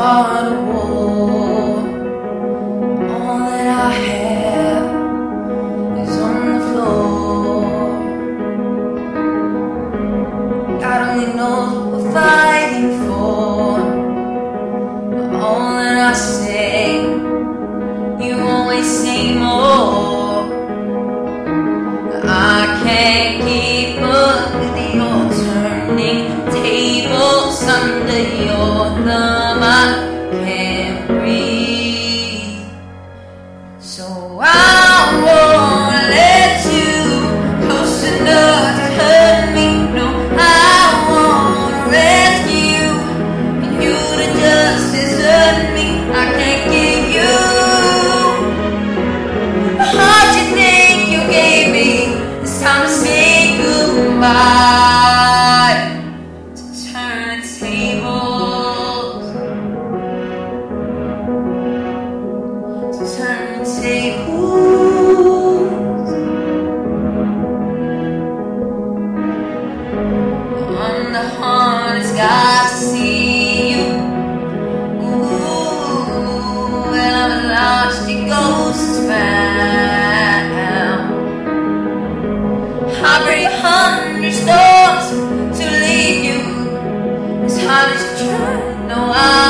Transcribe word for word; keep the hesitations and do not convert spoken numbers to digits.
start a war. All that I have is on the floor. God only knows what we're fighting for. But all that I say, you always say more. I can't keep up with your turning tables under your thumb. I can't breathe, so I won't let you close enough to hurt me. No, I won't rescue you to just desert me. I can't give you the heart you think you gave me. It's time to say goodbye, to turn the tables, to turn the tables. I'm the hardest guy to see you. Ooh, well, I've lost your ghosts found. I bring a hundred storms to leave you. As hard as you try, no, I